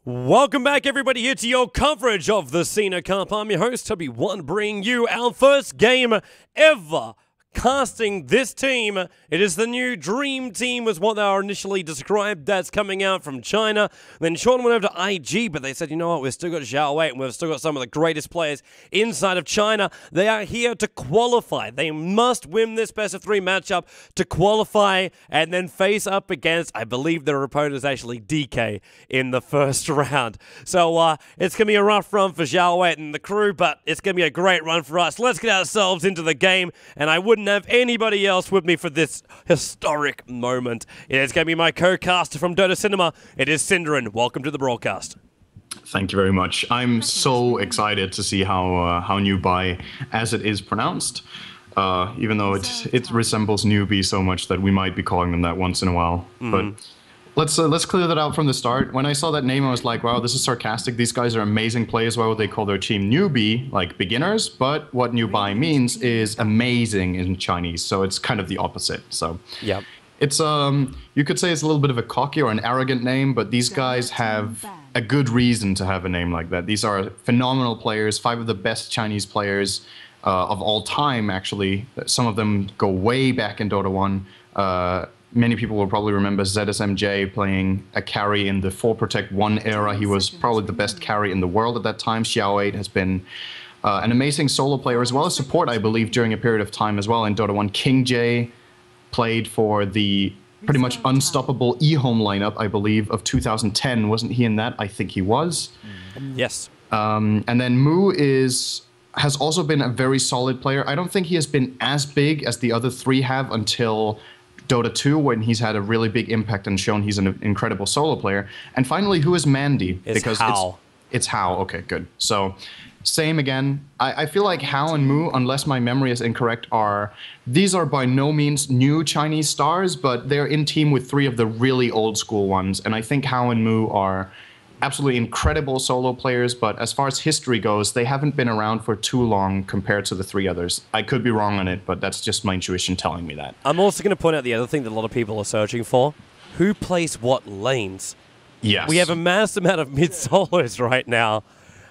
Welcome back, everybody, here to your coverage of the SinaCup. I'm your host, TobiWan, bringing you our first game ever casting this team. It is the new Dream Team, was what they were initially described as, coming out from China. Then Sean went over to IG, but they said, you know what, we've still got Zhao Wei, and we've still got some of the greatest players inside of China. They are here to qualify. They must win this best-of-3 matchup to qualify and then face up against, I believe their opponent is actually DK in the first round. So it's going to be a rough run for Zhao Wei and the crew, but it's going to be a great run for us. Let's get ourselves into the game, and I wouldn't have anybody else with me for this historic moment. It is going to be my co-caster from Dota Cinema. It is syndereN. Welcome to the broadcast. Thank you very much. I'm so excited to see how NewBee, as it is pronounced, even though it resembles NewBee so much that we might be calling them that once in a while. But let's clear that out from the start. When I saw that name, I was like, wow, this is sarcastic. These guys are amazing players. Why would they call their team NewBee, like beginners? But what NewBee means is amazing in Chinese, so it's kind of the opposite. So yeah, it's you could say it's a little bit of a cocky or an arrogant name, but these guys have a good reason to have a name like that. These are phenomenal players, 5 of the best Chinese players of all time, actually. Some of them go way back in Dota 1. Many people will probably remember ZSMJ playing a carry in the 4Protect 1 era. He was probably the best carry in the world at that time. Xiao 8 has been an amazing solo player as well as support, I believe, during a period of time as well in Dota 1. King J played for the pretty much unstoppable eHome lineup, I believe, of 2010. Wasn't he in that? I think he was. Yes. And then Mu has also been a very solid player. I don't think he has been as big as the other 3 have until Dota 2, when he's had a really big impact and shown he's an incredible solo player. And finally, who is Mandy? Because Hao. It's Hao. Okay, good. So same again. I feel like Hao and Mu, unless my memory is incorrect, these are by no means new Chinese stars, but they're in team with 3 of the really old school ones. And I think Hao and Mu are absolutely incredible solo players, but as far as history goes, they haven't been around for too long compared to the 3 others. I could be wrong on it, but that's just my intuition telling me that. I'm also going to point out the other thing that a lot of people are searching for. Who plays what lanes? Yes. We have a mass amount of mid-solos right now.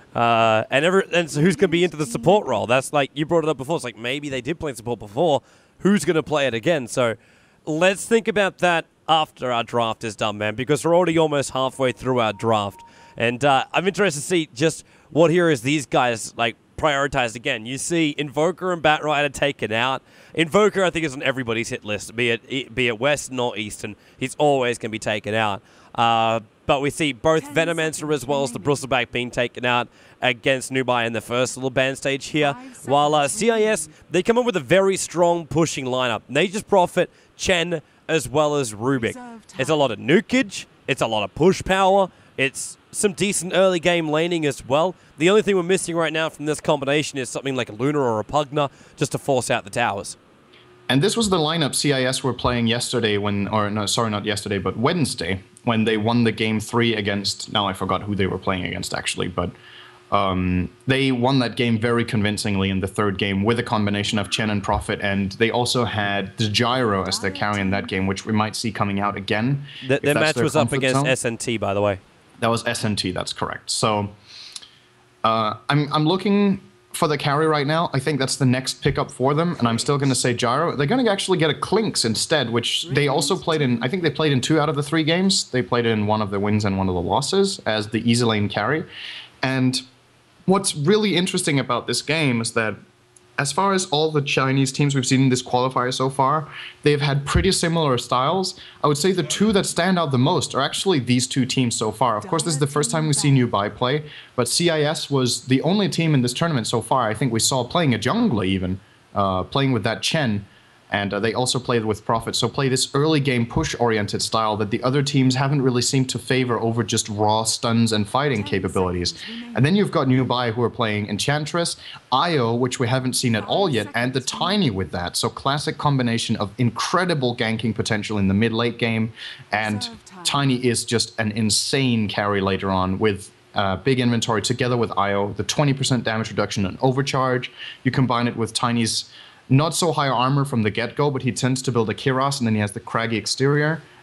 And so who's going to be into the support role? That's like, you brought it up before. It's like, maybe they did play support before. Who's going to play it again? So let's think about that after our draft is done, man, because we're already almost halfway through our draft. And I'm interested to see just what heroes these guys, like, prioritized again. You see Invoker and Batrider taken out. Invoker, I think, is on everybody's hit list, be it Western or Eastern. He's always going to be taken out. But we see both Venomancer as well as the Bristleback being taken out against NewBee in the first little band stage here. While CIS, they come up with a very strong pushing lineup. Nature's Prophet, Chen, as well as Rubik. It's a lot of nukage, it's a lot of push power, it's some decent early game laning as well. The only thing we're missing right now from this combination is something like a Luna or a Pugna, just to force out the towers. And this was the lineup CIS were playing yesterday not yesterday, but Wednesday, when they won the game 3 against, now I forgot who they were playing against actually, but they won that game very convincingly in the 3rd game with a combination of Chen and Prophet, and they also had the Gyro as their carry in that game, which we might see coming out again. Their match was up against SNT, by the way. That was SNT, that's correct. So I'm looking for the carry right now. I think that's the next pickup for them, and I'm still going to say Gyro. They're going to actually get a Clinks instead, which they also played in, I think they played in 2 out of the 3 games. They played in one of the wins and one of the losses as the easy lane carry. And what's really interesting about this game is that as far as all the Chinese teams we've seen in this qualifier so far, they've had pretty similar styles. I would say the 2 that stand out the most are actually these 2 teams so far. Of course, this is the first time we've seen NewBee play, but CIS was the only team in this tournament so far I think we saw playing a jungler even, playing with that Chen. And they also played with Prophet, so play this early game push-oriented style that the other teams haven't really seemed to favor over just raw stuns and fighting capabilities. And then you've got NewBee who are playing Enchantress, Io, which we haven't seen at all yet, and the Tiny with that. So classic combination of incredible ganking potential in the mid-late game, and Tiny is just an insane carry later on with big inventory together with Io, the 20% damage reduction and overcharge. You combine it with Tiny's not so high armor from the get-go, but he tends to build a Kiros, and then he has the craggy exterior.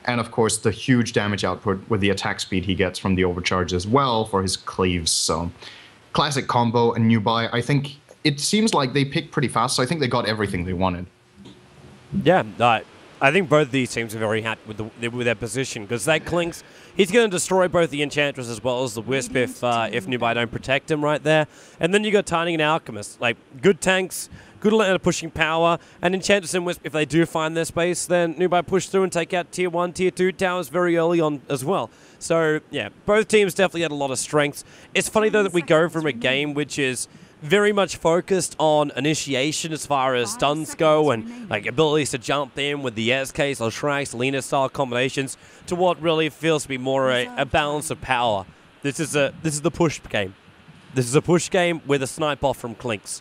And of course, the huge damage output with the attack speed he gets from the overcharge as well for his cleaves. So classic combo and NewBee. I think it seems like they picked pretty fast, so I think they got everything they wanted. Yeah, I think both of these teams are very happy with their position, because that Clinks, he's going to destroy both the Enchantress as well as the Wisp if NewBee don't protect him right there. And then you got Tiny and Alchemist, like good tanks, good at pushing power, and Enchantress and Wisp, if they do find their space, then NewBee push through and take out Tier 1, Tier 2 towers very early on as well. So, yeah, both teams definitely had a lot of strengths. It's funny, though, that we go from a game which is very much focused on initiation as far as stuns go and like abilities to jump in with the SKs or Shreks, Lena style combinations, to what really feels to be more a balance of power. This is the push game. This is a push game with a snipe off from Clinks.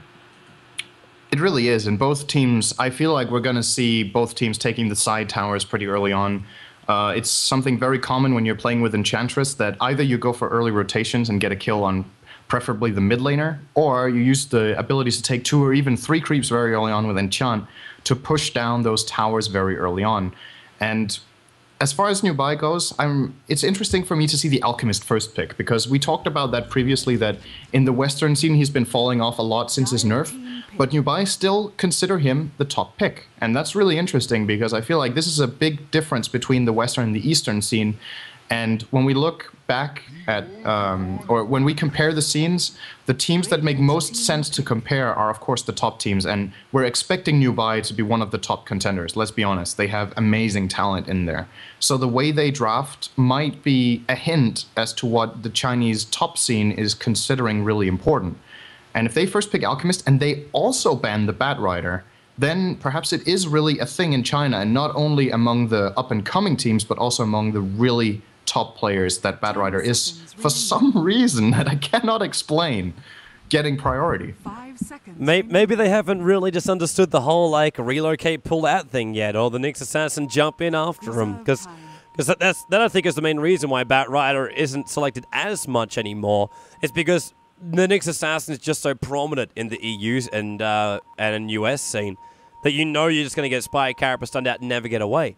It really is, and both teams, I feel like we're going to see both teams taking the side towers pretty early on. It's something very common when you're playing with Enchantress, that either you go for early rotations and get a kill on preferably the mid laner, or you use the abilities to take 2 or even 3 creeps very early on with Enchant to push down those towers very early on. And as far as NewBee goes, it's interesting for me to see the Alchemist first pick, because we talked about that previously, that in the Western scene he's been falling off a lot since his nerf, but NewBee still consider him the top pick. And that's really interesting, because I feel like this is a big difference between the Western and the Eastern scene. And when we look back at, or when we compare the scenes, the teams that make most sense to compare are, of course, the top teams. And we're expecting NewBee to be one of the top contenders. Let's be honest, they have amazing talent in there. So the way they draft might be a hint as to what the Chinese top scene is considering really important. And if they first pick Alchemist and they also ban the Batrider, then perhaps it is really a thing in China, and not only among the up-and-coming teams, but also among the really top players that Batrider is, for some reason that I cannot explain, getting priority. 5 seconds. Maybe they haven't really just understood the whole like relocate, pull out thing yet, or the Nyx Assassin jump in after him, because that I think is the main reason why Batrider isn't selected as much anymore. It's because the Nyx Assassin is just so prominent in the EU and US scene that you know you're just going to get Spy Carapace stunned out and never get away.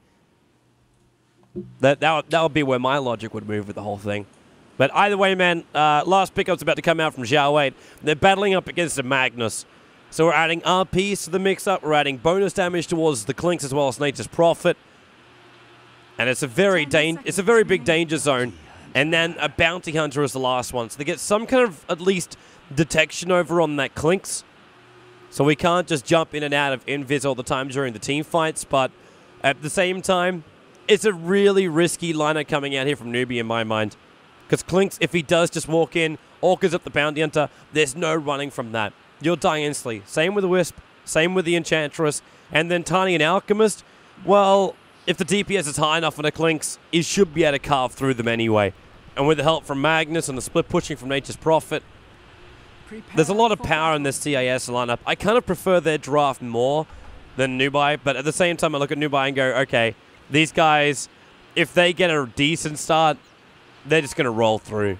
That would be where my logic would move with the whole thing. But either way, man, last pickup's about to come out from Xiao 8. They're battling up against the Magnus. So we're adding RPs to the mix-up. We're adding bonus damage towards the Clinks as well as Nature's Prophet. And it's a very big danger zone. And then a Bounty Hunter is the last one. So they get some kind of, at least, detection over on that Clinks. So we can't just jump in and out of invis all the time during the team fights. But at the same time, it's a really risky lineup coming out here from NewBee in my mind. Because Clinks, if he does just walk in, Orcas up the Bounty Hunter, there's no running from that. You'll die instantly. Same with the Wisp, same with the Enchantress, and then Tiny and Alchemist, well, if the DPS is high enough on the Clinks, he should be able to carve through them anyway. And with the help from Magnus and the split pushing from Nature's Prophet, there's a lot of power in this CIS lineup. I kind of prefer their draft more than NewBee, but at the same time I look at NewBee and go, okay, these guys, if they get a decent start, they're just going to roll through.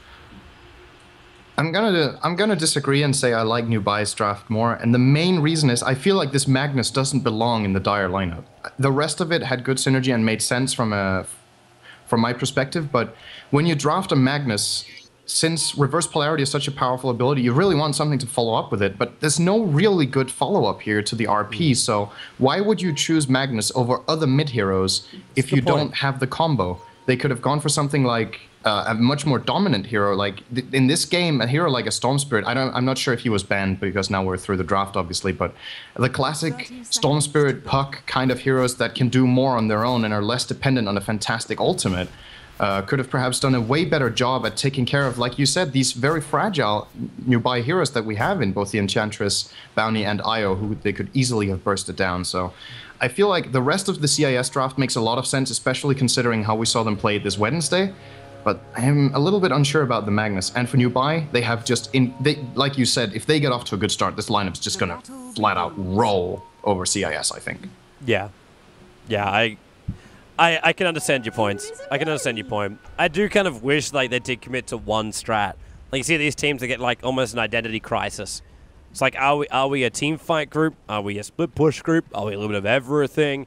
I'm gonna disagree and say I like NewBee's draft more, and the main reason is I feel like this Magnus doesn't belong in the Dire lineup. The rest of it had good synergy and made sense from my perspective, but when you draft a Magnus, since reverse polarity is such a powerful ability, you really want something to follow up with it, but there's no really good follow-up here to the RP, so why would you choose Magnus over other mid-heroes if you don't have the combo? They could have gone for something like a much more dominant hero. Like in this game, a hero like a Storm Spirit, I'm not sure if he was banned because now we're through the draft, obviously, but the classic Storm Spirit, Puck kind of heroes that can do more on their own and are less dependent on a fantastic ultimate could have perhaps done a way better job at taking care of, like you said, these very fragile NewBee heroes that we have in both the Enchantress, Bounty, and Io, who they could easily have bursted down. So I feel like the rest of the CIS draft makes a lot of sense, especially considering how we saw them play this Wednesday. But I am a little bit unsure about the Magnus. And for NewBee, they have just, like you said, if they get off to a good start, this lineup's just going to flat out roll over CIS, I think. Yeah. Yeah, I can understand your points. I can understand your point. I do kind of wish like they did commit to one strat. Like you see these teams that get like almost an identity crisis. It's like, are we a team fight group? Are we a split push group? Are we a little bit of everything?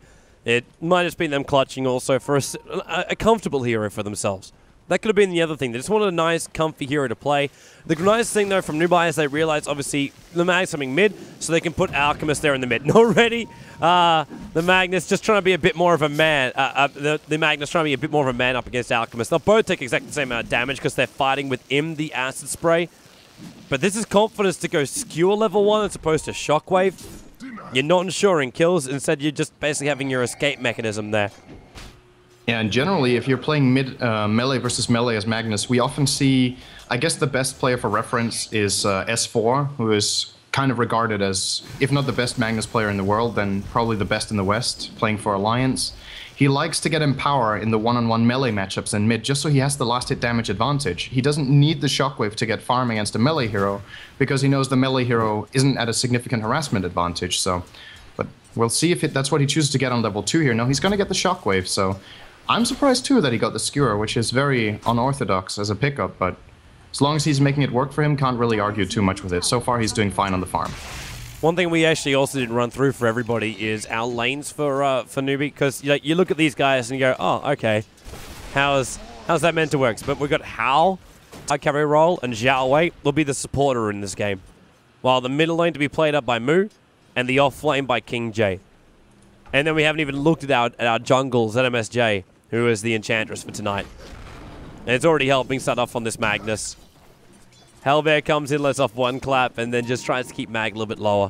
It might have just been them clutching also for a comfortable hero for themselves. That could have been the other thing. They just wanted a nice, comfy hero to play. The nice thing, though, from NewBee is they realize, obviously, the Mag's coming mid, so they can put Alchemist there in the mid. And already, the Magnus just trying to be a bit more of a man. The Magnus trying to be a bit more of a man up against Alchemist. They'll both take exactly the same amount of damage because they're fighting within the Acid Spray. But this is confidence to go Skewer level 1 as opposed to Shockwave. You're not ensuring kills. Instead, you're just basically having your escape mechanism there. Yeah, and generally, if you're playing melee versus melee as Magnus, we often see, I guess the best player for reference is S4, who is kind of regarded as, if not the best Magnus player in the world, then probably the best in the West, playing for Alliance. He likes to get Empower in the one-on-one melee matchups in mid, just so he has the last hit damage advantage. He doesn't need the Shockwave to get farm against a melee hero, because he knows the melee hero isn't at a significant harassment advantage, so... But we'll see if that's what he chooses to get on level 2 here. No, he's going to get the Shockwave, so... I'm surprised too that he got the Skewer, which is very unorthodox as a pickup, but as long as he's making it work for him, can't really argue too much with it. So far, he's doing fine on the farm. One thing we actually also didn't run through for everybody is our lanes for NewBee, because you look at these guys and you go, oh, okay, how's that meant to work? But we've got Hao, our carry role, and Zhao Wei will be the supporter in this game, while the middle lane to be played up by Mu, and the off lane by King J. And then we haven't even looked at our jungle, ZMSJ, who is the Enchantress for tonight. And it's already helping start off on this Magnus. Hellbear comes in, lets off one clap, and then just tries to keep Mag a little bit lower.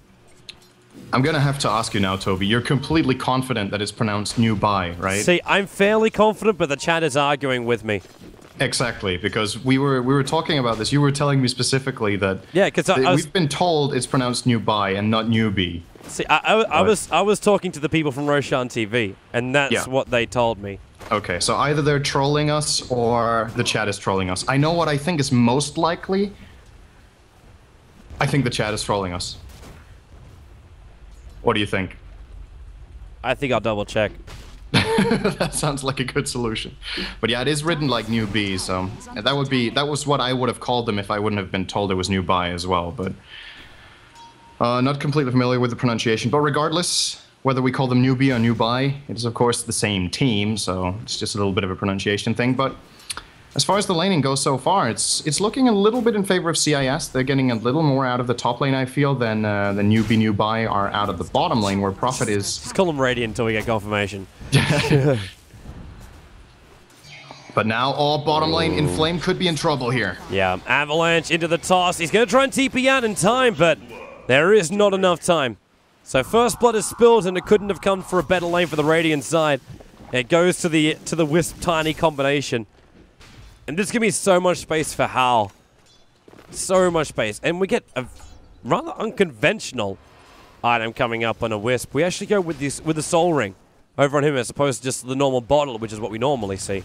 I'm going to have to ask you now, Toby. You're completely confident that it's pronounced NewBee, right? See, I'm fairly confident, but the chat is arguing with me. Exactly, because we were talking about this. You were telling me specifically that we've been told it's pronounced NewBee and not NewBee. See, I was talking to the people from Roshan TV, and that's what they told me. Okay, so either they're trolling us or the chat is trolling us. I know what I think is most likely. I think the chat is trolling us. What do you think? I think I'll double check. That sounds like a good solution. But yeah, it is written like NewBee, so that was what I would have called them if I wouldn't have been told it was NewBee as well, but not completely familiar with the pronunciation. But regardless, whether we call them NewBee or NewBee, it is of course the same team, so it's just a little bit of a pronunciation thing. But as far as the laning goes so far, it's looking a little bit in favor of CIS. They're getting a little more out of the top lane, I feel, than NewBee are out of the bottom lane, where Prophet is... Just call them Radiant until we get confirmation. But now all bottom lane Inflame could be in trouble here. Yeah, Avalanche into the toss. He's going to try and TP out in time, but there is not enough time. So first blood is spilled, and it couldn't have come for a better lane for the Radiant side. It goes to the Wisp tiny combination. And this gives me so much space for Hal. So much space. And we get a rather unconventional item coming up on a Wisp. We actually go with the Soul Ring over on him as opposed to just the normal bottle, which is what we normally see.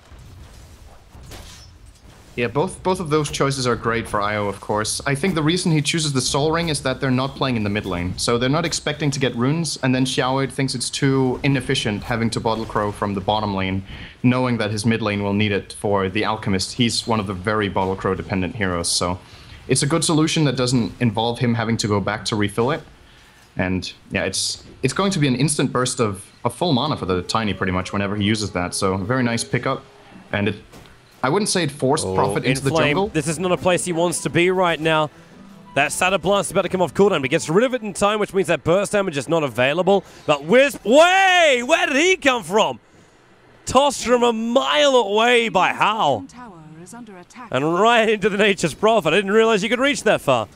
Yeah, both of those choices are great for IO, of course. I think the reason he chooses the Soul Ring is that they're not playing in the mid lane. So they're not expecting to get runes, and then Xiao thinks it's too inefficient having to Bottle Crow from the bottom lane, knowing that his mid lane will need it for the Alchemist. He's one of the very Bottle Crow dependent heroes, so it's a good solution that doesn't involve him having to go back to refill it. And yeah, it's going to be an instant burst of full mana for the Tiny pretty much whenever he uses that, so a very nice pickup. And I wouldn't say it forced Prophet into the jungle. This is not a place he wants to be right now. That Shatter Blast is about to come off cooldown, but he gets rid of it in time, which means that burst damage is not available. But Wisp, wait! Where did he come from? Tossed from a mile away by Hal. And right into the Nature's Prophet. I didn't realize you could reach that far.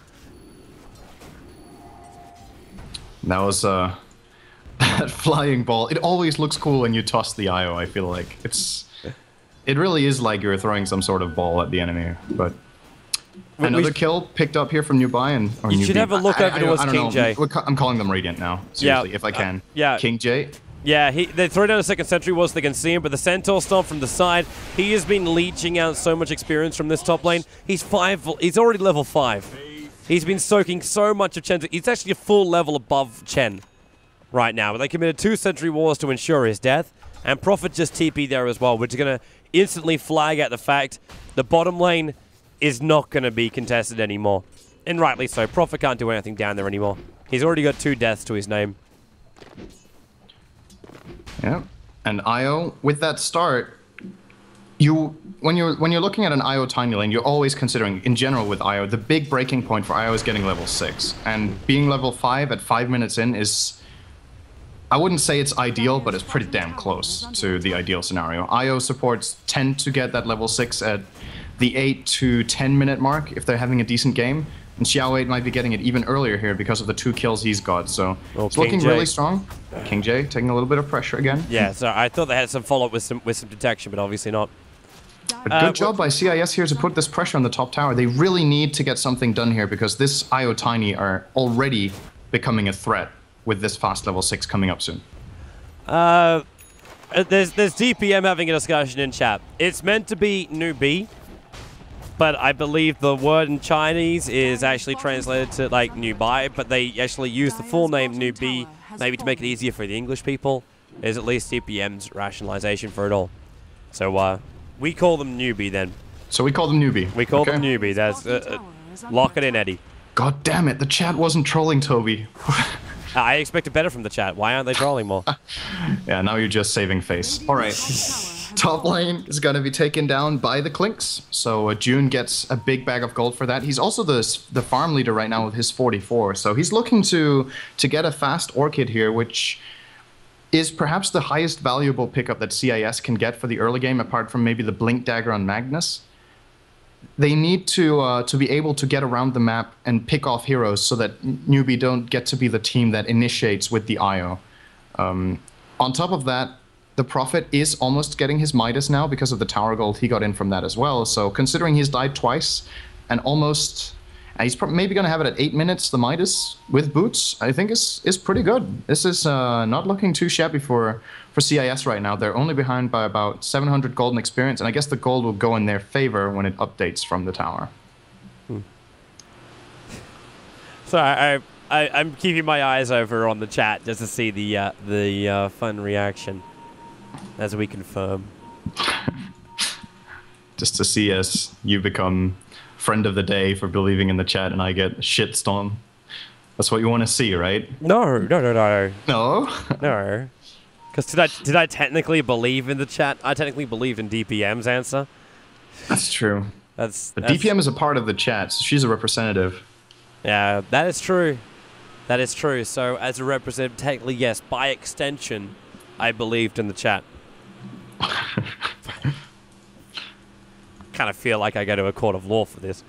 That was that flying ball. It always looks cool when you toss the IO, I feel like. It really is like you're throwing some sort of ball at the enemy, but another kill picked up here from NewBee or you should have a look over towards King J. I'm calling them Radiant now, seriously, if I can. Yeah. King J. Yeah, they throw down a second sentry whilst they can see him, but the Centaur Stomp from the side, he has been leeching out so much experience from this top lane. He's already level 5. He's been soaking so much of Chen. He's actually a full level above Chen right now, but they committed 2 sentry wars to ensure his death, and Prophet just TP there as well, which is going to instantly flag out the fact the bottom lane is not going to be contested anymore. And rightly so. Prophet can't do anything down there anymore. He's already got 2 deaths to his name. Yeah, and IO with that start, when you're looking at an IO tiny lane, you're always considering, in general with IO, the big breaking point for IO is getting level 6, and being level 5 at 5 minutes in is, I wouldn't say it's ideal, but it's pretty damn close to the ideal scenario. IO supports tend to get that level 6 at the 8 to 10 minute mark if they're having a decent game. And Xiao 8 might be getting it even earlier here because of the 2 kills he's got. So it's looking really strong. King J taking a little bit of pressure again. Yeah, so I thought they had some follow-up with some detection, but obviously not. A good job by CIS here to put this pressure on the top tower. They really need to get something done here because this IO Tiny are already becoming a threat with this fast level 6 coming up soon. There's DPM having a discussion in chat. It's meant to be NewBee, but I believe the word in Chinese is actually translated to like NewBee, but they actually use the full name NewBee, maybe to make it easier for the English people, is at least DPM's rationalization for it all. So we call them NewBee then. So we call them NewBee. We call them NewBee. That's lock it in, Eddie. God damn it, the chat wasn't trolling Toby. I expected better from the chat. Why aren't they trolling more? Yeah, now you're just saving face. All right. Top lane is going to be taken down by the Clinks. So June gets a big bag of gold for that. He's also the farm leader right now with his 44. So he's looking to get a fast Orchid here, which is perhaps the highest valuable pickup that CIS can get for the early game, apart from maybe the Blink Dagger on Magnus. They need to be able to get around the map and pick off heroes so that NewBee don't get to be the team that initiates with the IO. On top of that, the Prophet is almost getting his Midas now because of the tower gold he got in from that as well. So considering he's died twice and almost... he's maybe going to have it at 8 minutes, the Midas, with boots, I think is pretty good. This is not looking too shabby for CIS right now. They're only behind by about 700 golden experience, and I guess the gold will go in their favor when it updates from the tower. So I'm keeping my eyes over on the chat just to see the fun reaction as we confirm. Just to see as you become friend of the day for believing in the chat and I get shitstorm. That's what you want to see, right? No. No? No. Because did I technically believe in the chat? I technically believed in DPM's answer. That's true. But DPM is a part of the chat, so she's a representative. Yeah, that is true. That is true. So as a representative, technically, yes. By extension, I believed in the chat. Kind of feel like I go to a court of law for this.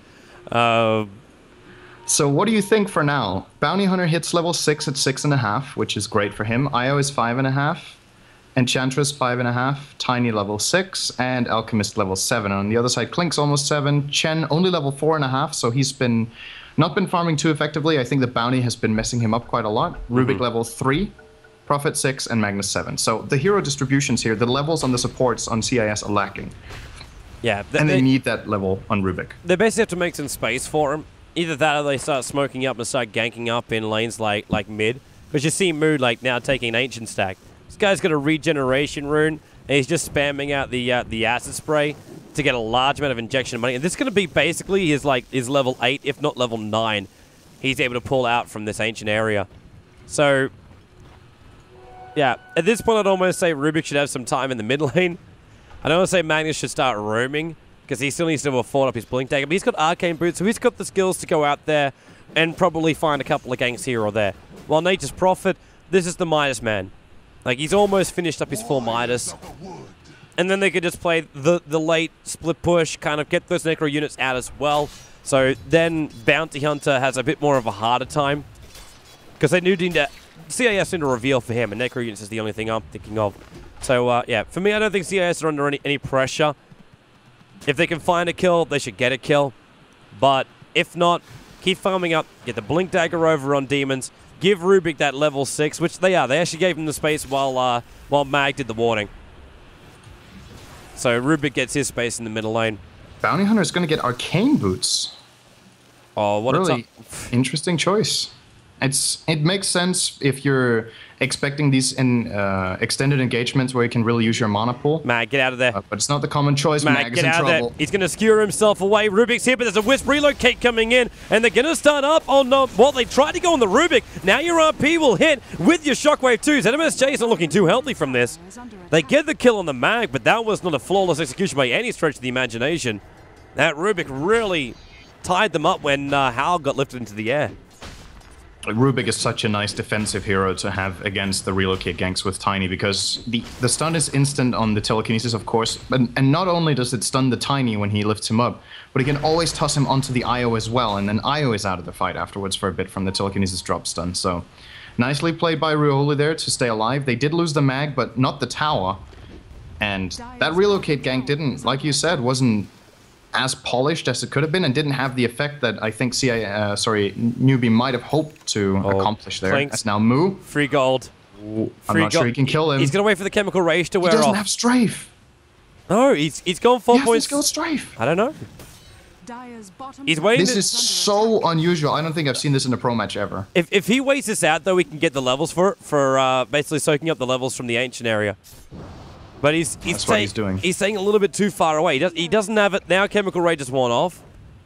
So what do you think for now? Bounty Hunter hits level 6 at 6.5, which is great for him. IO is 5.5. Enchantress 5.5. Tiny level 6. And Alchemist level 7. On the other side, Clink's almost 7. Chen only level 4.5, so he's not been farming too effectively. I think the bounty has been messing him up quite a lot. Rubik level 3. Prophet 6 and Magnus 7. So the hero distributions here, the levels on the supports on CIS are lacking. Yeah, and they need that level on Rubik. They basically have to make some space for him. Either that or they start smoking up and start ganking up in lanes like mid. Because you see Mood like now taking an Ancient stack. This guy's got a regeneration rune, and he's just spamming out the acid spray to get a large amount of injection of money. And this is going to be basically his level 8, if not level 9. He's able to pull out from this Ancient area. So, yeah, at this point I'd almost say Rubik should have some time in the mid lane. I don't want to say Magnus should start roaming, because he still needs to afford up his Blink Dagger, but he's got Arcane Boots, so he's got the skills to go out there and probably find a couple of ganks here or there. While Nature's Prophet, this is the Midas man. Like, he's almost finished up his full Midas. And then they could just play the late split push, kind of get those Necro units out as well. So then Bounty Hunter has a bit more of a harder time, because they need to... CIS need to reveal for him, and Necro units is the only thing I'm thinking of. So, yeah, for me, I don't think CIS are under any pressure. If they can find a kill, they should get a kill. But if not, keep farming up, get the Blink Dagger over on Demons, give Rubik that level 6, which they are. They actually gave him the space while Mag did the warding. So Rubik gets his space in the middle lane. Bounty Hunter is going to get Arcane Boots. Oh, what really interesting choice. It makes sense if you're expecting these in extended engagements where you can really use your mana pool. Mag, get out of there. But it's not the common choice. Mag get is in out trouble. of there. He's going to skewer himself away. Rubik's here, but there's a Wisp relocate coming in, and they're going to start up. Oh no, well, they tried to go on the Rubik. Now your RP will hit with your Shockwave 2s. NMSJ is not looking too healthy from this. They get the kill on the Mag, but that was not a flawless execution by any stretch of the imagination. That Rubik really tied them up when Hal got lifted into the air. Rubik is such a nice defensive hero to have against the relocate ganks with Tiny, because the stun is instant on the telekinesis, of course, and not only does it stun the Tiny when he lifts him up, but he can always toss him onto the IO as well, and then IO is out of the fight afterwards for a bit from the telekinesis drop stun. So nicely played by Rioli there to stay alive. They did lose the Mag, but not the tower, and that relocate gank didn't, like you said, wasn't as polished as it could have been, and didn't have the effect that I think NewBee might have hoped to accomplish there. Clinks. That's now Moo. Free gold. I'm not sure he can kill him. He's going to wait for the chemical rage to wear off. He doesn't have strafe. No, he's gone 4 points. He's got strafe. I don't know. He's waiting. This is so unusual. I don't think I've seen this in a pro match ever. If he waits this out, though, we can get the levels for basically soaking up the levels from the ancient area. But he's doing. He's staying a little bit too far away. He doesn't have it now. Chemical Ray just worn off.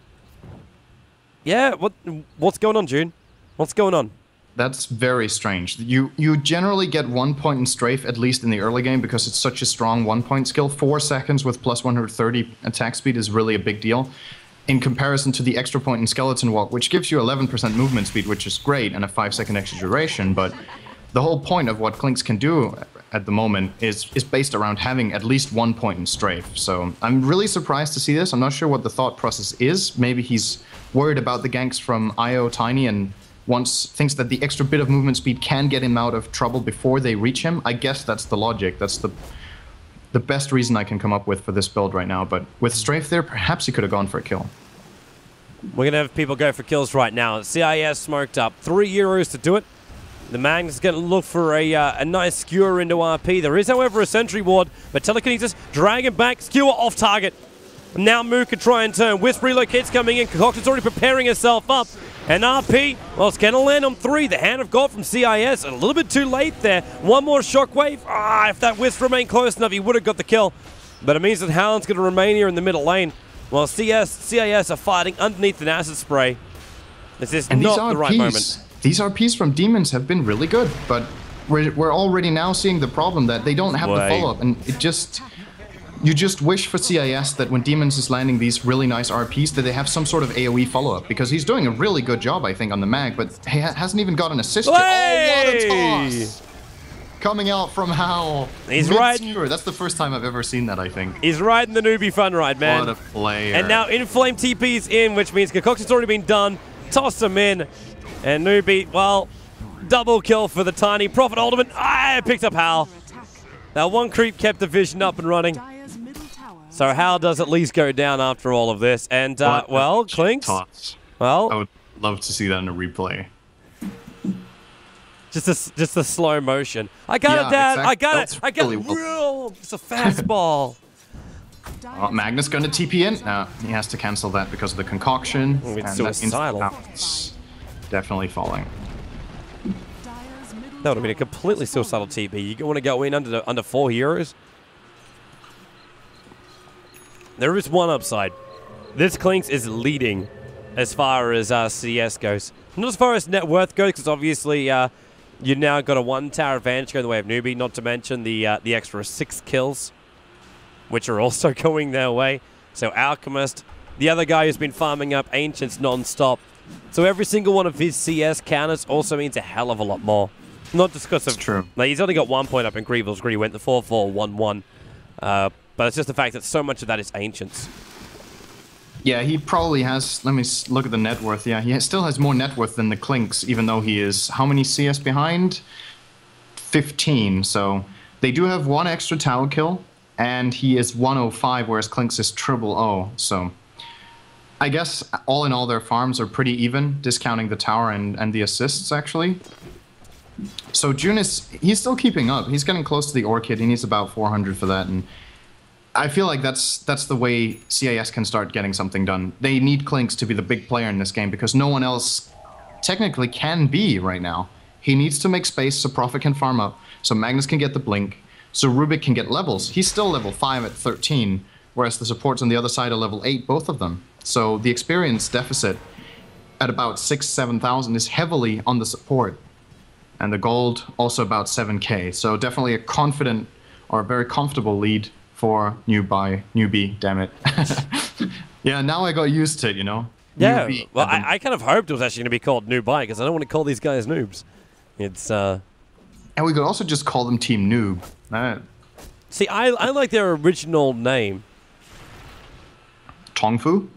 Yeah, what's going on, June? What's going on? That's very strange. You generally get 1 point in strafe, at least in the early game, because it's such a strong 1 point skill. 4 seconds with plus 130 attack speed is really a big deal, in comparison to the extra point in skeleton walk, which gives you 11% movement speed, which is great, and a 5-second extra duration. But the whole point of what Clinks can do at the moment is based around having at least 1 point in strafe. So I'm really surprised to see this. I'm not sure what the thought process is. Maybe he's worried about the ganks from IO Tiny and thinks that the extra bit of movement speed can get him out of trouble before they reach him. I guess that's the logic. That's the best reason I can come up with for this build right now. But with strafe there, perhaps he could have gone for a kill. We're going to have people go for kills right now. CIS smoked up. €3 to do it. The Magnus is going to look for a nice skewer into RP. There is, however, a sentry ward, but telekinesis, drag him back, skewer off target. Now Moo can try and turn. Wisp relocates coming in. Concoction's already preparing herself up. And RP, well, it's going to land on 3. The hand of God from CIS, a little bit too late there. One more shockwave. If that Wisp remained close enough, he would have got the kill. But it means that Howland's going to remain here in the middle lane, while CIS are fighting underneath an acid spray. This is not the right moment. These RPs from Demons have been really good, but we're already now seeing the problem that they don't have the follow-up, and you just wish for CIS that when Demons is landing these really nice RPs that they have some sort of AoE follow-up, because he's doing a really good job, I think, on the Mag, but he hasn't even got an assist yet. Oh, what a toss! Coming out from Howl. He's riding. That's the first time I've ever seen that, I think. He's riding the NewBee fun ride, man. What a player. And now Inflame TP's in, which means Concoction's already been done. Toss him in. And NewBee, well, double kill for the Tiny. Prophet Ultimate, picked up Hal. That one creep kept the vision up and running. So Hal does at least go down after all of this. And, well, Clinks. Well, I would love to see that in a replay. Just a slow motion. I got it, Dad. Exactly. I got it. I got it. It's a fastball. Magnus going to TP in. No, he has to cancel that because of the concoction. It's suicidal. Definitely falling. That would have been a completely suicidal TP. You want to go in under 4 heroes? There is one upside. This Clinks is leading as far as CS goes. Not as far as net worth goes, because obviously you've now got a 1 tower advantage going the way of NewBee, not to mention the extra 6 kills, which are also going their way. So Alchemist, the other guy who's been farming up Ancients non-stop. So every single one of his CS counters also means a hell of a lot more. Not just because of... true. Like, he's only got 1 point up in Grievel's Greed. He went the 4-4-1-1. But it's just the fact that so much of that is Ancients. Yeah, he probably has... Let me look at the net worth. Yeah, he still has more net worth than the Clinks, even though he is... How many CS behind? 15. So they do have 1 extra tower kill, and he is 105, whereas Clinks is 000. So I guess all in all, their farms are pretty even, discounting the tower and the assists, actually. So June he's still keeping up. He's getting close to the Orchid. He needs about 400 for that, and I feel like that's the way CIS can start getting something done. They need Clinks to be the big player in this game because no one else technically can be right now. He needs to make space so Prophet can farm up, so Magnus can get the blink, so Rubik can get levels. He's still level 5 at 13, whereas the supports on the other side are level 8, both of them. So the experience deficit at about 7,000 is heavily on the support. And the gold also about 7k. So definitely a confident or a very comfortable lead for NewBee, damn it. Yeah, now I got used to it, you know? Yeah, NewBee, well, I kind of hoped it was actually going to be called NewBee because I don't want to call these guys noobs. It's, And we could also just call them Team Noob. See, I like their original name. Tongfu?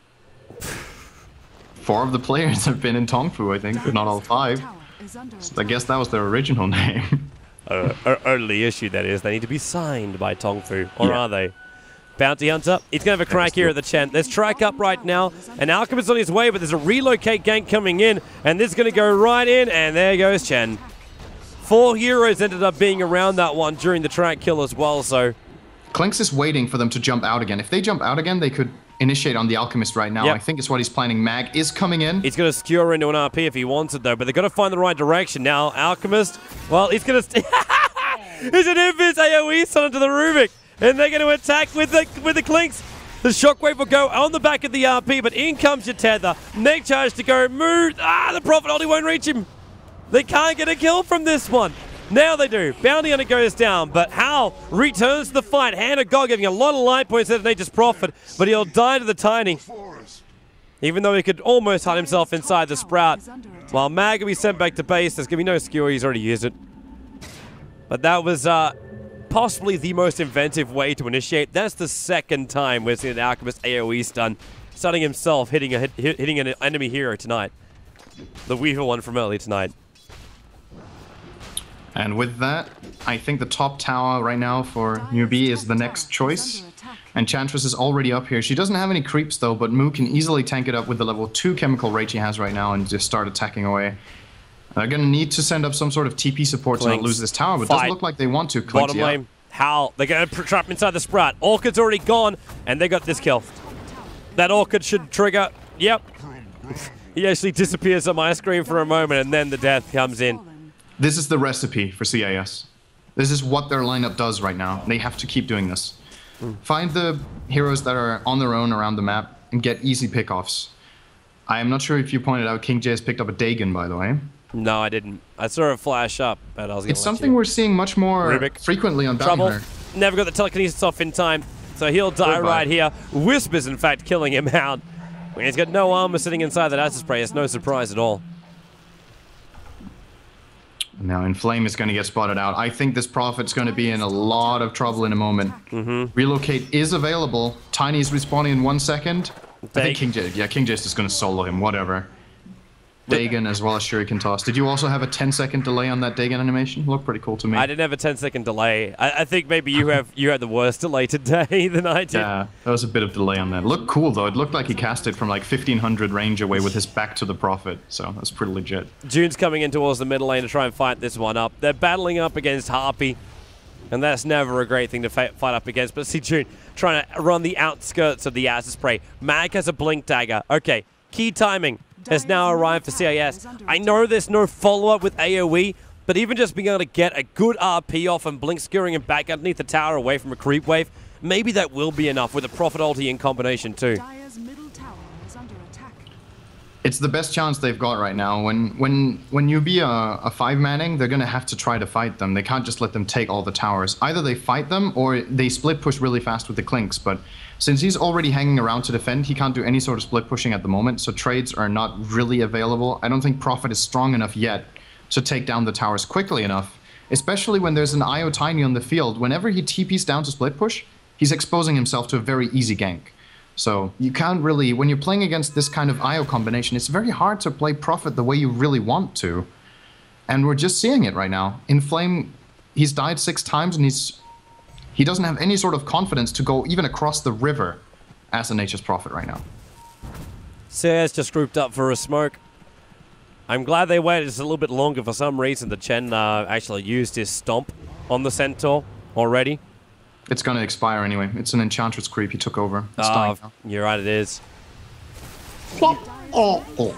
4 of the players have been in Tongfu, I think, but not all 5. So I guess that was their original name. Only issue, that is. They need to be signed by Tongfu, or are they? Bounty Hunter, he's going to have a crack here at the Chen. There's Track up right now, and Alchemist on his way, but there's a relocate gank coming in, and this is going to go right in, and there goes Chen. 4 heroes ended up being around that one during the Track kill as well, so... Clinks is waiting for them to jump out again. If they jump out again, they could initiate on the Alchemist right now. I think it's what he's planning. Mag is coming in. He's going to skewer into an RP if he wants it, though, but they've got to find the right direction. Now, Alchemist, well, he's going to... He's an invis AoE son into the Rubik, and they're going to attack with the Clinks. The Shockwave will go on the back of the RP, but in comes your Tether. Neck charge to go. Move. The Prophet ulti won't reach him. They can't get a kill from this one. Now they do. Bounty Hunter goes down, but Hal returns to the fight. Hand of God giving a lot of light points to Nature's Prophet, but he'll die to the Tiny. Even though he could almost hide himself inside the Sprout. While Mag will be sent back to base, there's going to be no skewer. He's already used it. But that was possibly the most inventive way to initiate. That's the second time we've seen an Alchemist AoE stun, starting himself hitting an enemy hero tonight. The Weaver one from early tonight. And with that, I think the top tower right now for NewBee is the next choice. And Chantress is already up here. She doesn't have any creeps though, but Moo can easily tank it up with the level 2 chemical rate she has right now and just start attacking away. They're going to need to send up some sort of TP support to not lose this tower, but it doesn't look like they want to. Bottom lane, Hal, they're going to trap him inside the Sprout. Orchid's already gone, and they got this kill. That Orchid should trigger. Yep. He actually disappears on my screen for a moment, and then the death comes in. This is the recipe for CIS. This is what their lineup does right now. They have to keep doing this. Find the heroes that are on their own around the map and get easy pickoffs. I am not sure if you pointed out King J has picked up a Dagon, by the way. No, I didn't. I saw it flash up, but I was going to It's something we're seeing much more Rubik. frequently on Bounty Hunter. Never got the telekinesis off in time, so he'll die right here. Whispers, in fact, killing him out. When he's got no armor sitting inside that acid spray, it's no surprise at all. Now Inflame is going to get spotted out. I think this Prophet's going to be in a lot of trouble in a moment. Relocate is available. Tiny is respawning in 1 second. I think King J. Yeah, King J is just going to solo him. Whatever. Dagon as well as Shuriken Toss. Did you also have a 10-second delay on that Dagon animation? Looked pretty cool to me. I didn't have a 10-second delay. I think maybe you had the worst delay today than I did. Yeah, there was a bit of delay on that. Looked cool though. It looked like he cast it from like 1500 range away with his back to the Prophet. So that's pretty legit. June's coming in towards the middle lane to try and fight this one up. They're battling up against Harpy, and that's never a great thing to fight up against. But see June trying to run the outskirts of the acid spray. Mag has a blink dagger. Okay, key timing has now arrived for CIS. I know there's no follow-up with AoE, but even just being able to get a good RP off and blink skewering him back underneath the tower away from a creep wave, maybe that will be enough with a Prophet ulti in combination too. It's the best chance they've got right now. When you be a 5-manning, they're going to have to try to fight them. They can't just let them take all the towers. Either they fight them or they split push really fast with the Clinks, but since he's already hanging around to defend, he can't do any sort of split pushing at the moment, so trades are not really available. I don't think Prophet is strong enough yet to take down the towers quickly enough, especially when there's an IO Tiny on the field. Whenever he TPs down to split push, he's exposing himself to a very easy gank. So you can't really, when you're playing against this kind of IO combination, it's very hard to play Prophet the way you really want to. And we're just seeing it right now. Inflame, he's died 6 times and he doesn't have any sort of confidence to go even across the river as a Nature's Prophet right now. CIS just grouped up for a smoke. I'm glad they waited just a little bit longer. For some reason, the Chen actually used his stomp on the Centaur already. It's going to expire anyway. It's an Enchantress creep he took over. It's Oh, you're right, it is.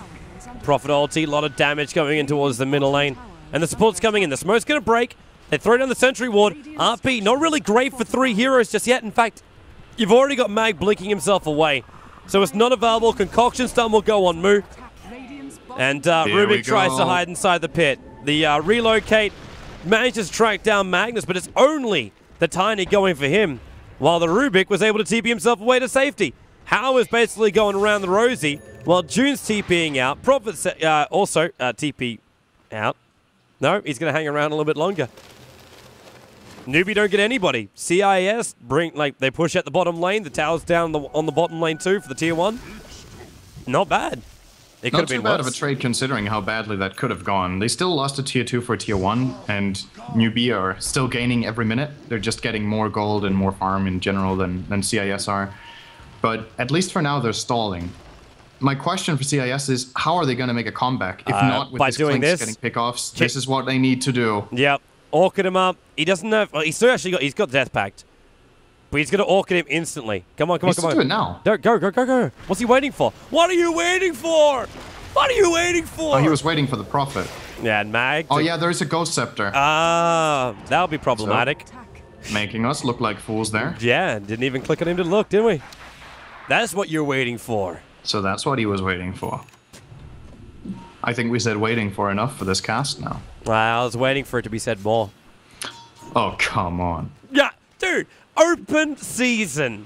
Prophet ulti, a lot of damage going in towards the middle lane. And the support's coming in. The smoke's going to break. They throw down the sentry ward. RP, not really great for 3 heroes just yet. In fact, you've already got Mag blinking himself away. So it's not available. Concoction Stun will go on Moo. And Rubik tries to hide inside the pit. The relocate manages to track down Magnus, but it's only the Tiny going for him, while the Rubik was able to TP himself away to safety. How is basically going around the Rosie, while June's TPing out. Prophet also TP out. No, he's going to hang around a little bit longer. NewBee don't get anybody. CIS they push at the bottom lane. The tower's down on the bottom lane too for the tier 1. Not bad. It could have been worse. Not too bad of a trade considering how badly that could have gone. They still lost a tier 2 for tier 1, and NewBee are still gaining every minute. They're just getting more gold and more farm in general than CIS are. But at least for now, they're stalling. My question for CIS is, how are they going to make a comeback? If not with this getting pickoffs, this is what they need to do. Yep. Orchid him up. He doesn't know. Well, he's got Death Pact. But he's going to Orchid him instantly. Come on. Do it now. Go. What's he waiting for? What are you waiting for? What are you waiting for? Oh, he was waiting for the Prophet. Yeah, and Mag. Oh, yeah, there's a Ghost Scepter. Ah, that'll be problematic. So, making us look like fools there. Yeah, didn't even click on him to look, did we? That's what you're waiting for. So that's what he was waiting for. I think we said waiting for enough for this cast now. Well, I was waiting for it to be said more. Oh, come on. Yeah, dude, open season.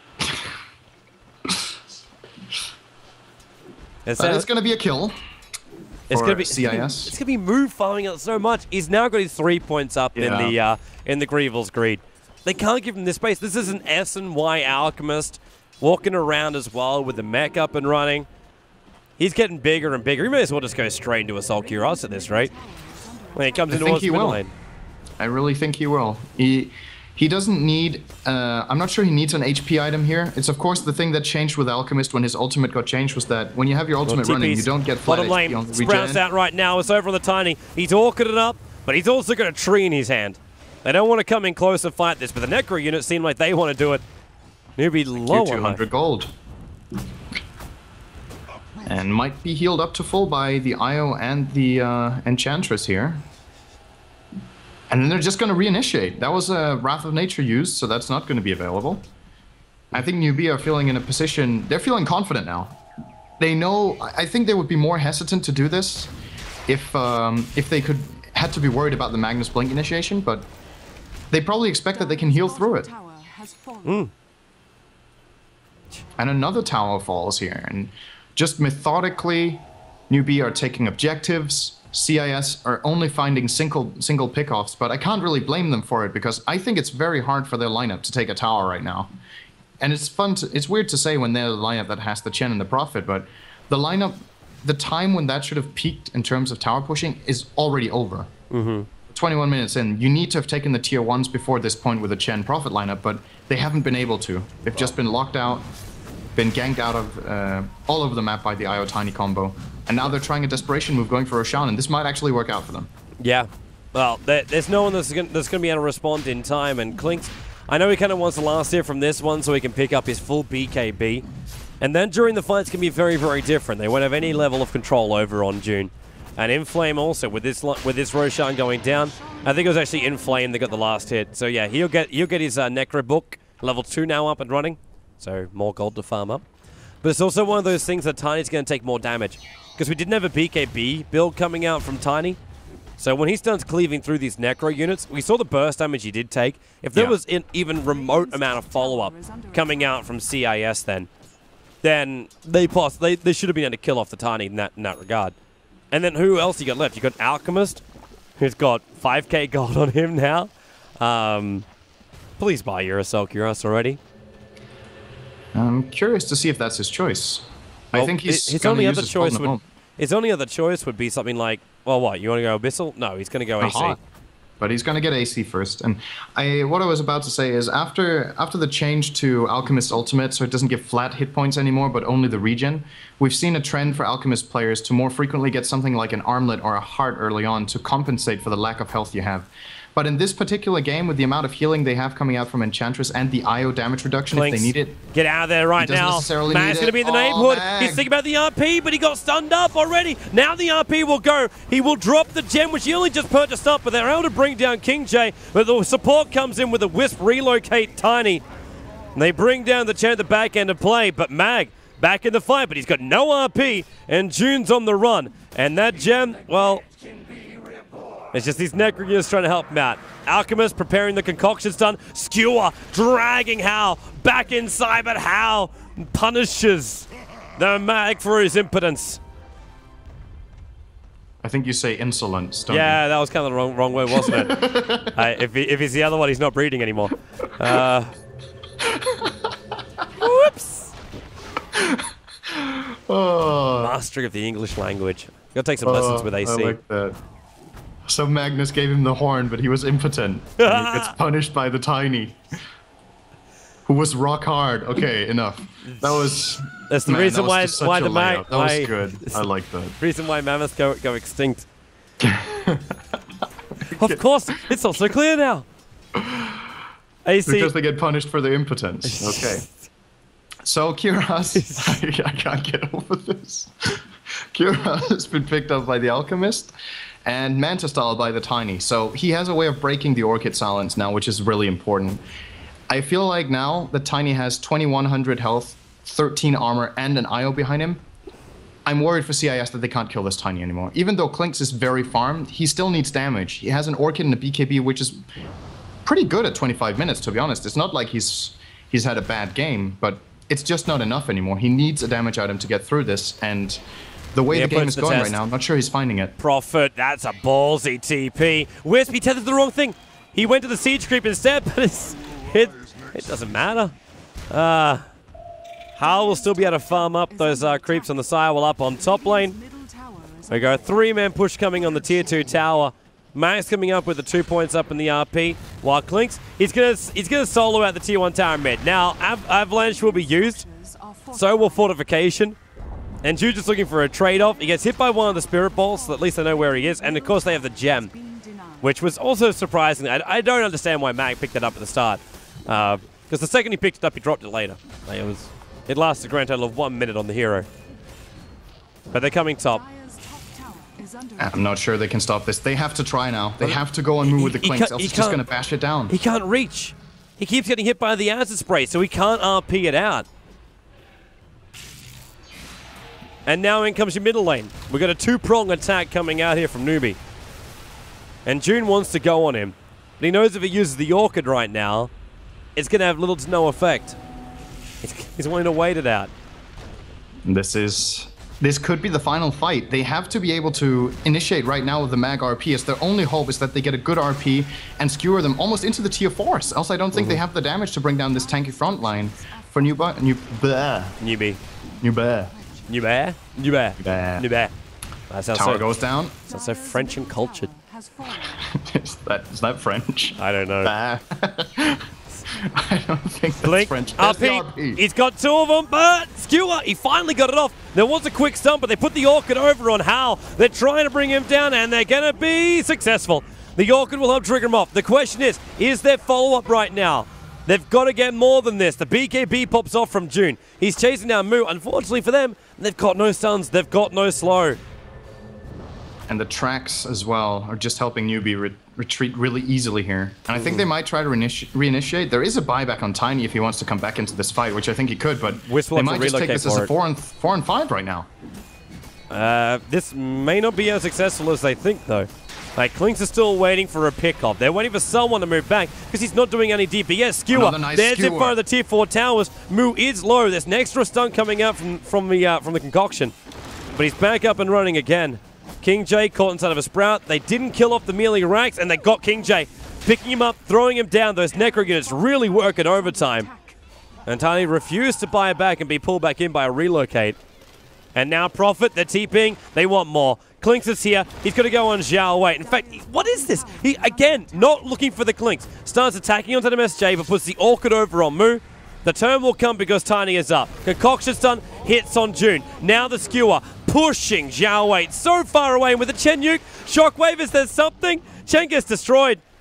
It's going to be a kill. It's going to be CIS. It's going to be Moo following it so much. He's now got his 3 points up in the Greevil's Greed. They can't give him this space. This is an S and Y Alchemist walking around as well with the mech up and running. He's getting bigger and bigger. He may as well just go straight into Assault Cuirass at this rate. When he comes into the middle lane. I really think he will. He doesn't need... I'm not sure he needs an HP item here. It's of course the thing that changed with Alchemist when his ultimate got changed was that when you have your ultimate running, you don't get flat HP on the regen. Sprouts out right now. It's over on the Tiny. He's orchided up, but he's also got a tree in his hand. They don't want to come in close and fight this, but the Necro unit seem like they want to do it. NewBee low on 200 gold. And might be healed up to full by the IO and the Enchantress here. And then they're just going to reinitiate. That was a Wrath of Nature used, so that's not going to be available. I think NewBee are feeling in a position... They're feeling confident now. They know... I think they would be more hesitant to do this if they had to be worried about the Magnus Blink initiation, but they probably expect that they can heal through it. And another tower falls here, and just methodically, NewBee are taking objectives. CIS are only finding single pickoffs, but I can't really blame them for it because I think it's very hard for their lineup to take a tower right now. And it's fun. It's weird to say when they're the lineup that has the Chen and the Prophet, but the lineup, the time when that should have peaked in terms of tower pushing is already over. 21 minutes in, you need to have taken the tier 1s before this point with the Chen Prophet lineup, but they haven't been able to. They've just been locked out, been ganked out of all over the map by the IO Tiny combo. And now they're trying a desperation move going for Roshan, and this might actually work out for them. Yeah. Well, there's no one that's going to be able to respond in time, and Clinks, I know he kind of wants the last hit from this one so he can pick up his full BKB. And then during the fights can be very, very different. They won't have any level of control over on June. And Inflame also, with this Roshan going down, I think it was actually Inflame that got the last hit. So yeah, he'll get his Necro book, level 2 now up and running. So more gold to farm up. But it's also one of those things that Tiny's going to take more damage. Because we didn't have a BKB build coming out from Tiny. So when he starts cleaving through these Necro units, we saw the burst damage he did take. If there was an even remote amount of follow-up coming out from CIS then they should have been able to kill off the Tiny in that regard. And then who else you got left? You got Alchemist, who's got 5k gold on him now. Please buy your Assault Cuirass already. I'm curious to see if that's his choice. Well, I think his only other choice would be something like, well, what, you want to go Abyssal? No, he's going to go AC. But he's going to get AC first. And what I was about to say is after the change to Alchemist Ultimate, so it doesn't give flat hit points anymore, but only the regen, we've seen a trend for Alchemist players to more frequently get something like an armlet or a heart early on to compensate for the lack of health you have. But in this particular game, with the amount of healing they have coming out from Enchantress and the IO damage reduction, if they need it... Get out of there right now. Mag's going to be in the neighborhood. He's thinking about the RP, but he got stunned up already. Now the RP will go. He will drop the gem, which he only just purchased up, but they're able to bring down King J. But the support comes in with a Wisp, relocate Tiny. And they bring down the Chen at the back end of play, but Mag back in the fight, but he's got no RP, and June's on the run. And that gem, well... It's just these Necro units trying to help him out. Alchemist preparing the concoction stun. Skewer dragging Hao back inside, but Hao punishes the Mag for his impotence. I think you say insolence, don't yeah, you? that was kind of the wrong word, wasn't it? If he's the other one, he's not breeding anymore. Whoops. Oh. Mastering of the English language. Gotta take some lessons with AC. I like that. So Magnus gave him the horn, but he was impotent. And he gets punished by the Tiny, who was rock hard. Okay, enough. That was. That's the reason why the Mag. That was good. I like that. Reason why mammoths go extinct. Of course, it's also clear now. AC. Because they get punished for their impotence. Okay. So Kira's. I can't get over this. Kira has been picked up by the Alchemist. And Manta Style by the Tiny. So he has a way of breaking the Orchid Silence now, which is really important. I feel like now the Tiny has 2100 health, 13 armor, and an IO behind him. I'm worried for CIS that they can't kill this Tiny anymore. Even though Klinks is very farmed, he still needs damage. He has an Orchid and a BKB, which is pretty good at 25 minutes, to be honest. It's not like he's had a bad game, but it's just not enough anymore. He needs a damage item to get through this, and the way the game is going right now, I'm not sure he's finding it. Prophet, that's a ballsy TP. Wisp, he tethered the wrong thing. He went to the siege creep instead, but it doesn't matter. Hal will still be able to farm up those creeps on the side while up on top lane. We go 3-man push coming on the tier 2 tower. Max coming up with the 2 points up in the RP, while Klinks, he's gonna solo out the tier 1 tower mid. Now, Avalanche will be used, so will Fortification. And Jude's just looking for a trade-off. He gets hit by one of the Spirit Balls, so at least they know where he is. And of course they have the Gem, which was also surprising. I don't understand why Mag picked it up at the start. Because the second he picked it up, he dropped it later. Like it lasted a grand total of 1 minute on the hero. But they're coming top. I'm not sure they can stop this. They have to try now. They have to go and move with the Klinks, else he's just going to bash it down. He can't reach. He keeps getting hit by the acid spray, so he can't RP it out. And now in comes your middle lane. We've got a 2-prong attack coming out here from NewBee. And June wants to go on him. But he knows if he uses the Orchid right now, it's going to have little to no effect. He's wanting to wait it out. This could be the final fight. They have to be able to initiate right now with the Mag RP. As their only hope is that they get a good RP and skewer them almost into the tier 4s. Else I don't think they have the damage to bring down this tanky front line for NewBee. That sounds Tower goes down. Sounds so French and cultured. Is that French? I don't know. I don't think that's French. RP. He's got 2 of them, but Skewer, he finally got it off. There was a quick stump, but they put the Orchid over on Hal. They're trying to bring him down, and they're going to be successful. The Orchid will help trigger him off. The question is there follow-up right now? They've got to get more than this. The BKB pops off from June. He's chasing down Moo. Unfortunately for them, they've got no stuns. They've got no slow. And the tracks as well are just helping NewBee retreat really easily here. And I think they might try to reinitiate. There is a buyback on Tiny if he wants to come back into this fight, which I think he could, but they might just take this as a 4 and 5 right now. This may not be as successful as they think, though. Like, Klinks is still waiting for a pickup. They're waiting for someone to move back because he's not doing any DPS. Skewer, nice there's skewer. in front of the tier 4 towers. Moo is low. There's an extra stun coming out from the concoction. But he's back up and running again. King J caught inside of a Sprout. They didn't kill off the melee racks, and they got King J. Picking him up, throwing him down. Those Necro units really work at overtime. And Tiny refused to buy it back and be pulled back in by a relocate. And now Prophet, they're TPing. They want more. Klinks is here. He's going to go on Zhao Wei. In fact, what is this? He, again, not looking for the Klinks. Starts attacking onto the MSJ, but puts the Orchid over on Moo. The turn will come because Tiny is up. Concoction stun hits on June. Now the Skewer pushing Zhao Wei so far away. And with the Chen Nuke, Shockwave, is there something? Chen gets destroyed.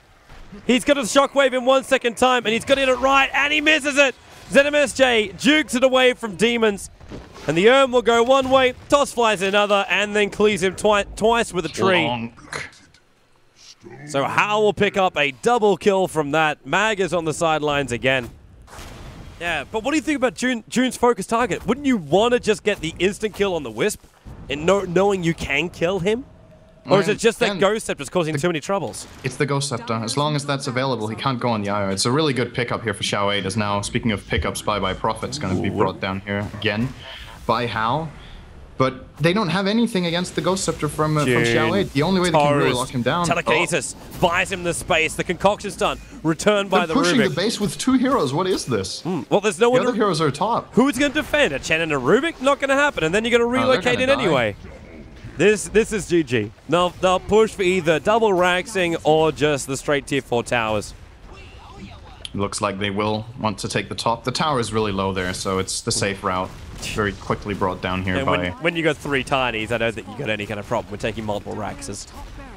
He's got a shockwave in 1 second time, and he's got to hit it right, and he misses it. ZMSJ jukes it away from Demons, and the Urn will go one way, Toss flies another, and then clears him twice with a tree. So Hao will pick up a double kill from that. Mag is on the sidelines again. Yeah, but what do you think about June's focus target? Wouldn't you want to just get the instant kill on the Wisp, and knowing you can kill him? Or is it just that Ghost Scepter's causing too many troubles? It's the Ghost Scepter. As long as that's available, he can't go on the IO. It's a really good pickup here for Xiao 8, as now, speaking of pickups, Bye Prophet's going to be brought down here again by Hao. But they don't have anything against the Ghost Scepter from Xiao 8. The only way they can really lock him down... Telekinesis buys him the space. The concoction's done. Returned by the Rubik. Pushing the base with 2 heroes. What is this? Well, there's no one... The other heroes are top. Who's going to defend? A Chen and a Rubik? Not going to happen. And then you're going to relocate it anyway. This is GG. They'll push for either double Raxing or just the straight tier 4 towers. Looks like they will want to take the top. The tower is really low there, so it's the safe route. Very quickly brought down here by... When you got 3 tinies, I don't think you got any kind of problem with taking multiple Raxes.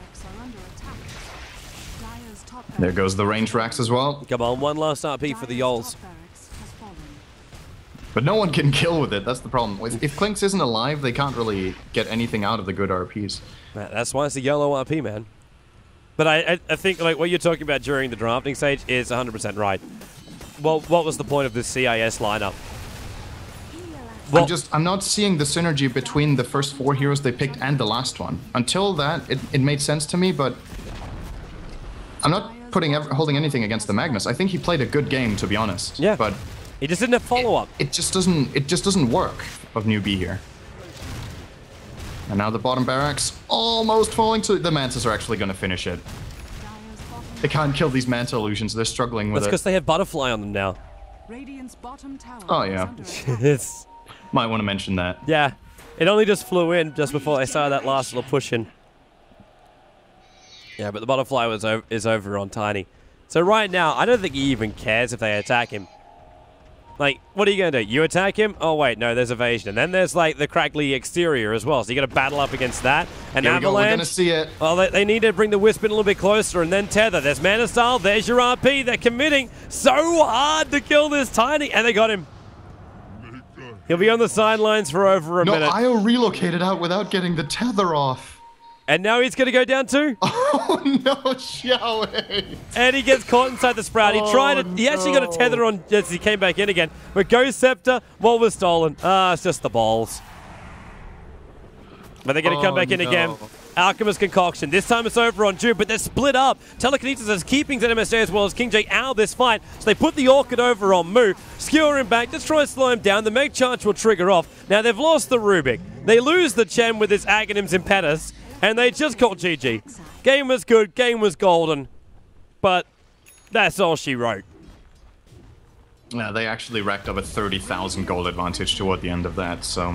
There goes the range Rax as well. Come on, one last RP for the Yols. But no one can kill with it, that's the problem. If Clinks isn't alive, they can't really get anything out of the good RPs. That's why it's a yellow RP, man. But I think like what you're talking about during the drafting stage is 100% right. Well, what was the point of this CIS lineup? Well, I'm not seeing the synergy between the first 4 heroes they picked and the last one. Until that, it made sense to me, but I'm not holding anything against the Magnus. I think he played a good game, to be honest. Yeah. But he just didn't have follow-up. It just doesn't work of NewBee here. And now the bottom barracks almost falling to... The Mantas are actually going to finish it. They can't kill these Manta illusions. They're struggling with it. That's because they have Butterfly on them now. Oh, yeah. Might want to mention that. Yeah. It only just flew in just before I saw that last little push in. Yeah, but the Butterfly is over on Tiny. So right now, I don't think he even cares if they attack him. Like, what are you going to do? You attack him? Oh, wait, no, there's evasion. And then there's, like, the crackly exterior as well. So you got to battle up against that. And Avalanche. We're going to see it. Well, they need to bring the Wisp in a little bit closer. And then Tether. There's Mana Style. There's your RP. They're committing so hard to kill this Tiny. And they got him. He'll be on the sidelines for over a minute. No, IO relocated out without getting the tether off. And now he's going to go down too. Oh no, Xiao. And he gets caught inside the Sprout. He actually got a tether on as he came back in again. But Ghost Scepter, what was stolen? It's just the balls. But they're going to come back in again. Alchemist Concoction. This time it's over on June, but they're split up. Telekinesis is keeping ZMSJ as well as King J out of this fight. So they put the Orchid over on Moo, skewer him back, just try to slow him down. The Meg Charge will trigger off. Now they've lost the Rubik. They lose the Chen with his Aghanims Impetus, and they just called GG. Game was good, game was golden, but that's all she wrote. Yeah, they actually racked up a 30,000 gold advantage toward the end of that, so...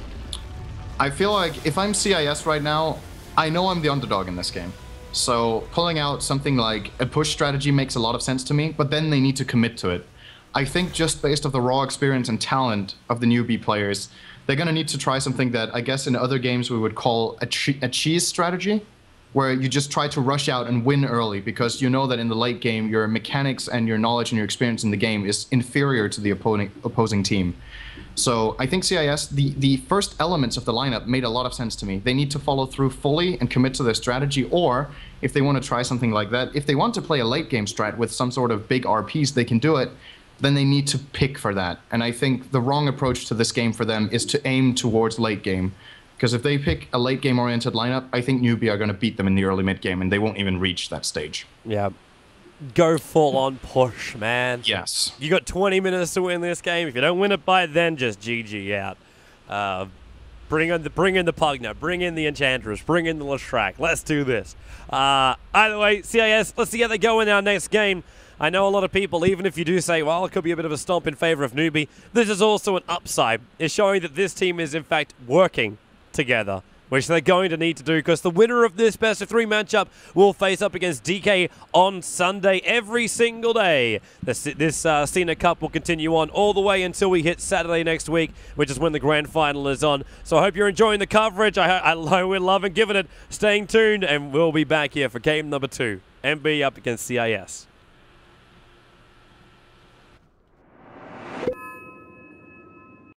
I feel like if I'm CIS right now, I know I'm the underdog in this game. So pulling out something like a push strategy makes a lot of sense to me, but then they need to commit to it. I think just based off the raw experience and talent of the NewBee players, they're going to need to try something that I guess in other games we would call a cheese strategy, where you just try to rush out and win early because you know that in the late game your mechanics and your knowledge and your experience in the game is inferior to the opposing team. So I think CIS, the first elements of the lineup made a lot of sense to me. They need to follow through fully and commit to their strategy, or if they want to try something like that, if they want to play a late game strat with some sort of big RPs, they can do it, then they need to pick for that. And I think the wrong approach to this game for them is to aim towards late game. Because if they pick a late game oriented lineup, I think NewBee are going to beat them in the early mid game and they won't even reach that stage. Yeah. Go full on push, man. Yes. You got 20 minutes to win this game. If you don't win it by then, just GG out. Bring in the Pugna, bring in the Enchantress, bring in the Leshrac. Let's do this. Either way, CIS, let's see how they go in our next game. I know a lot of people, even if you do say, well, it could be a bit of a stomp in favor of NewBee, this is also an upside. It's showing that this team is, in fact, working together, which they're going to need to do because the winner of this best-of-3 matchup will face up against DK on Sunday every single day. This SinaCup will continue on all the way until we hit Saturday next week, which is when the grand final is on. So I hope you're enjoying the coverage. We're loving giving it. Staying tuned, and we'll be back here for game number 2. NewBee up against CIS.